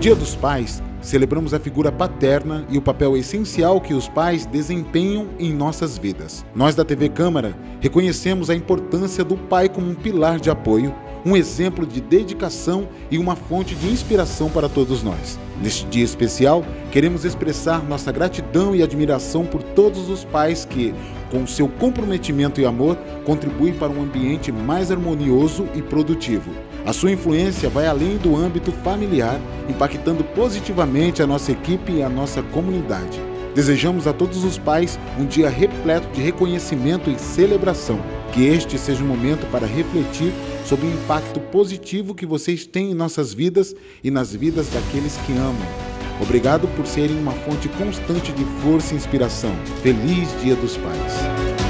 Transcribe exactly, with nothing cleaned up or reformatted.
Dia dos Pais, celebramos a figura paterna e o papel essencial que os pais desempenham em nossas vidas. Nós da T V Câmara reconhecemos a importância do pai como um pilar de apoio, um exemplo de dedicação e uma fonte de inspiração para todos nós. Neste dia especial, queremos expressar nossa gratidão e admiração por todos os pais que, com seu comprometimento e amor, contribuem para um ambiente mais harmonioso e produtivo. A sua influência vai além do âmbito familiar, impactando positivamente a nossa equipe e a nossa comunidade. Desejamos a todos os pais um dia repleto de reconhecimento e celebração. Que este seja um momento para refletir sobre o impacto positivo que vocês têm em nossas vidas e nas vidas daqueles que amam. Obrigado por serem uma fonte constante de força e inspiração. Feliz Dia dos Pais!